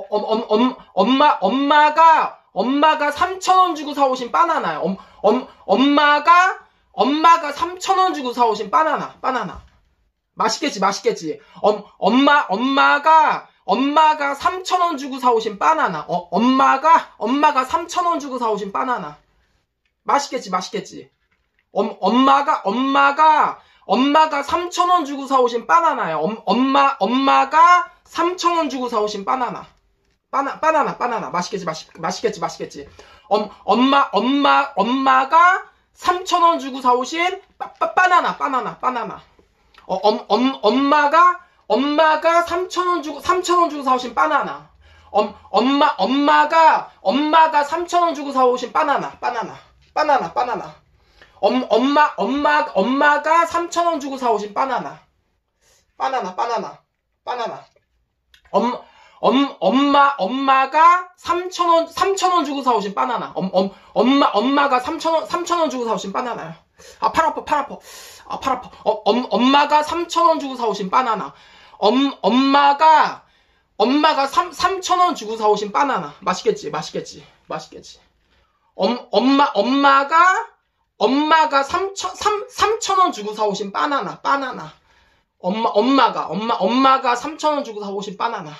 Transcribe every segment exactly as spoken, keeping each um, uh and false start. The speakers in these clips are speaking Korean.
엄, 엄, 엄, 엄마, 엄마가, 엄마가 삼천 원 주고 사오신 바나나요. 엄, 엄, 엄마가, 엄마가 삼천 원 주고 사오신 바나나, 바나나. 맛있겠지, 맛있겠지. 엄, 엄마, 엄마가, 엄마가 삼천 원 주고 사오신 바나나. 어, 엄마가, 엄마가 삼천 원 주고 사오신 바나나. 맛있겠지, 맛있겠지. 엄, 엄마가, 엄마가, 엄마가 삼천 원 주고 사오신 바나나요. 엄, 엄마, 엄마가 삼천 원 주고 사오신 바나나. 바나, 바나나, 바나나. 맛있겠지, 맛있, 맛있겠지, 맛있겠지. 엄, 엄마, 엄마, 엄마가 삼천 원 주고 사오신 바, 바, 바나나, 바나나, 바나나. 어, 엄, 엄, 엄마가, 엄마가 삼천 원 주고, 삼천 원 주고 사오신 바나나. 엄, 엄마, 엄마가, 엄마가 삼천 원 주고 사오신 바나나, 바나나. 바나나, 바나나. 엄, 엄마, 엄마, 엄마가 삼천 원 주고 사오신 바나나. 바나나, 바나나, 바나나. 엄, 엄, 엄마, 엄마가 삼천 원, 삼천 원 주고 사오신 바나나. 엄, 엄, 엄마, 엄마가 삼천 원, 삼천 원 주고 사오신 바나나요. 아, 팔 아파, 팔 아파. 아, 팔 아파. 어, 엄, 엄마가 삼천 원 주고 사오신 바나나. 엄, 엄마가, 엄마가 삼, 삼천 원 주고 사오신 바나나. 맛있겠지, 맛있겠지, 맛있겠지. 엄, 엄마, 엄마가, 엄마가 삼천, 삼, 삼천 원 주고 사오신 바나나, 바나나. 엄마, 엄마가, 엄마, 엄마가 삼천 원 주고 사오신 바나나.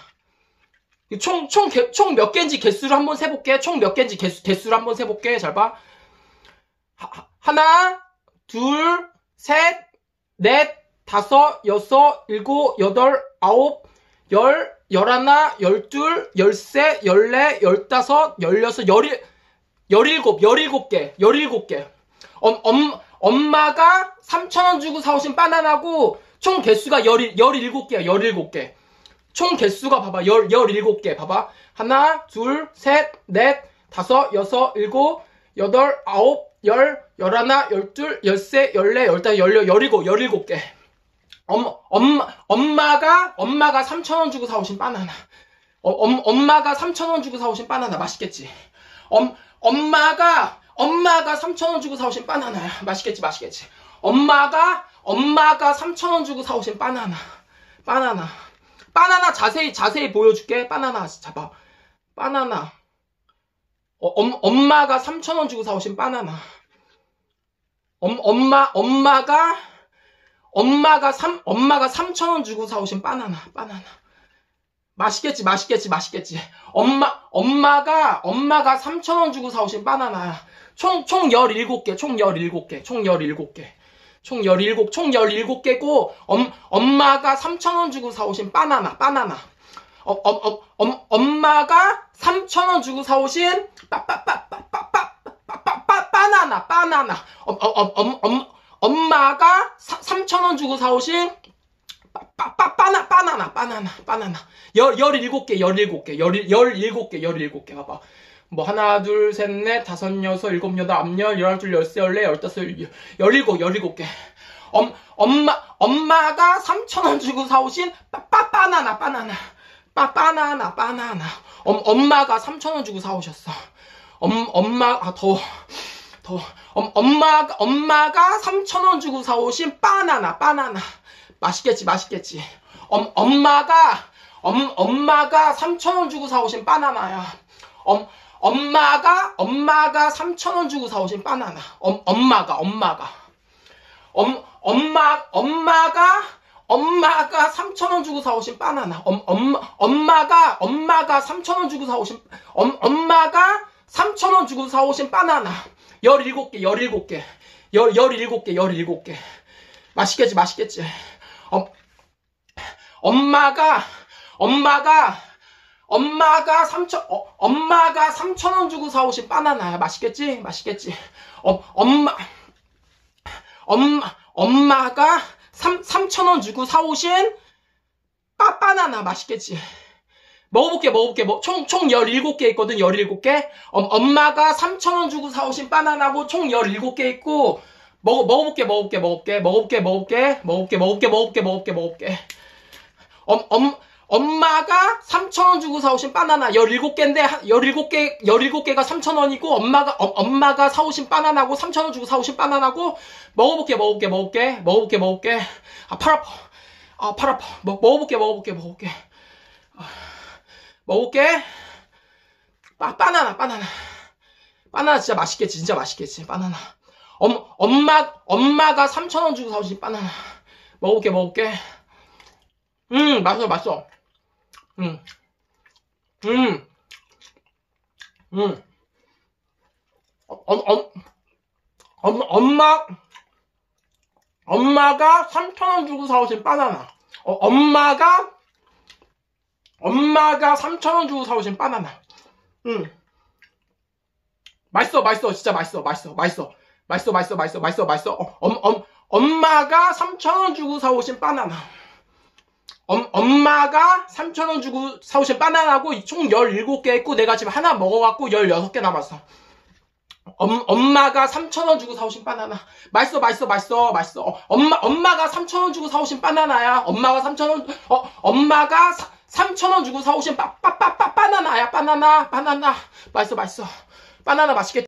총, 총, 개, 총 몇 개인지 개수를 한번 세볼게. 총 몇 개인지 개수, 개수를 한번 세볼게. 잘 봐. 하, 하나, 둘, 셋, 넷, 다섯, 여섯, 일곱, 여덟, 아홉, 열, 열하나, 열둘, 열세, 열네, 열다섯, 열여섯, 열일, 열일곱, 열일곱 개, 열일곱 개. 엄, 엄, 엄마가 삼천 원 주고 사오신 바나나고, 총 개수가 열, 열일곱 개야, 열일곱 개. 총 개수가 봐봐, 열, 열일곱 개. 봐봐. 하나, 둘, 셋, 넷, 다섯, 여섯, 일곱, 여덟, 아홉, 열, 열하나, 열둘, 열세, 열네, 열다섯, 열여, 열일곱, 열일곱 개. 엄, 엄마, 엄마가, 엄마가 삼천 원 주고 사오신 바나나. 어, 엄, 엄마가 삼천 원 주고 사오신 바나나. 맛있겠지? 엄, 엄마가, 엄마가 삼천 원 주고 사오신 바나나야. 맛있겠지, 맛있겠지. 엄마가, 엄마가 삼천 원 주고 사오신 바나나. 바나나. 바나나 자세히, 자세히 보여줄게. 바나나 잡아. 바나나. 어, 엄, 엄마가 삼천 원 주고 사오신 바나나. 엄, 엄마, 엄마가, 엄마가 삼, 엄마가 삼천 원 주고 사오신 바나나. 바나나. 맛있겠지, 맛있겠지, 맛있겠지. 엄마, 엄마가, 엄마가 삼천 원 주고 사오신 바나나야. 총, 총 열일곱 개, 총 열일곱 개, 총 열일곱 개. 총 열일곱, 총 열일곱 개고, 엄, 엄마가 삼천 원 주고 사오신 바나나, 바나나. 어, 어, 어, 엄, 엄마가 삼천 원 주고 사오신, 빠, 빠, 빠, 빠, 빠, 빠, 빠, 빠, 빠, 바나나, 바나나. 어, 어, 어, 엄, 엄, 엄마가 삼천 원 주고 사오신, 빠, 빠, 바나, 바나나, 바나나, 바나나. 열, 열일곱 개, 열일곱 개, 열, 열일곱 개, 열일곱 개. 봐봐. 뭐, 하나, 둘, 셋, 넷, 다섯, 여섯, 일곱, 여덟, 아홉, 열, 열하나, 둘, 열세, 열네, 열다섯, 열일곱, 열일곱 개. 엄, 엄마, 엄마가 삼천 원 주고 사오신, 빠, 빠, 바나나, 바나나. 빠, 바나나, 바나나. 엄, 엄마가 삼천 원 주고 사오셨어. 엄, 엄마, 아, 더워. 더워. 엄, 엄마가, 엄마가 삼천 원 주고 사오신 바나나, 바나나. 맛있겠지, 맛있겠지. 엄, 엄마가, 엄, 엄마가 삼천 원 주고 사오신 바나나야. 엄, 엄마가, 엄마가 삼천 원 주고 사오신 바나나. 엄, 엄마가, 엄마가. 엄, 엄마, 엄마가, 엄마가 삼천 원 주고 사오신 바나나. 엄, 엄마, 엄마가, 엄마가 삼천 원 주고 사오신, 엄, 엄마가 삼천 원 주고 사오신 바나나. 열일곱 개, 열일곱 개. 열, 열일곱 개, 열일곱 개. 맛있겠지, 맛있겠지. 엄, 엄마가, 엄마가, 엄마가 삼천, 어, 엄마가 삼천 원 주고 사오신 바나나야. 맛있겠지? 맛있겠지? 어, 엄마, 엄마, 엄마가 삼, 삼천 원 주고 사오신 빠, 바나나. 맛있겠지? 먹어볼게, 먹어볼게. 뭐, 총, 총 열일곱 개 있거든, 열일곱 개. 어, 엄마가 삼천 원 주고 사오신 바나나고 총 열일곱 개 있고, 먹어, 먹어볼게, 먹어볼게, 먹어볼게, 먹어볼게, 먹어볼게, 먹어볼게, 먹어볼게, 먹어볼게, 먹어볼게, 먹어볼게. 엄, 엄, 엄마가 삼천 원 주고 사오신 바나나 열일곱 개인데, 열일곱 개, 열일곱 개가 삼천 원이고, 엄마가, 어, 엄마가 사오신 바나나고, 삼천 원 주고 사오신 바나나고, 먹어볼게, 먹어볼게, 먹어볼게, 먹어볼게, 먹어볼게. 아, 팔 아파. 아, 팔 아파. 먹, 먹어볼게, 먹어볼게, 먹어볼게. 아, 먹을게. 바, 바나나, 바나나. 바나나 진짜 맛있겠지, 진짜 맛있겠지, 바나나. 엄, 엄마, 엄마가 삼천 원 주고 사오신 바나나. 먹을게, 먹을게. 음, 맛있어, 맛있어. 음, 음, 음. 엄, 엄, 엄, 엄마, 엄마가 삼천 원 주고 사오신 바나나. 어, 엄마가, 엄마가 삼천 원 주고 사오신 바나나. 음. 맛있어, 맛있어, 진짜 맛있어, 맛있어, 맛있어. 맛있어, 맛있어, 맛있어, 맛있어, 맛있어. 어, 엄, 엄, 엄마가 삼천 원 주고 사오신 바나나. 엄, 엄마가 삼천 원 주고 사오신 바나나고 총 열일곱 개 했고 내가 지금 하나 먹어갖고 열여섯 개 남았어. 엄, 엄마가 삼천 원 주고 사오신 바나나. 맛있어, 맛있어, 맛있어, 맛있어. 어, 엄마, 엄마가 삼천 원 주고 사오신 바나나야. 엄마가 삼천 원, 어, 엄마가 삼천 원 주고 사오신 바, 바, 바, 바, 바나나야. 바나나, 바나나. 맛있어, 맛있어. 바나나 맛있겠지?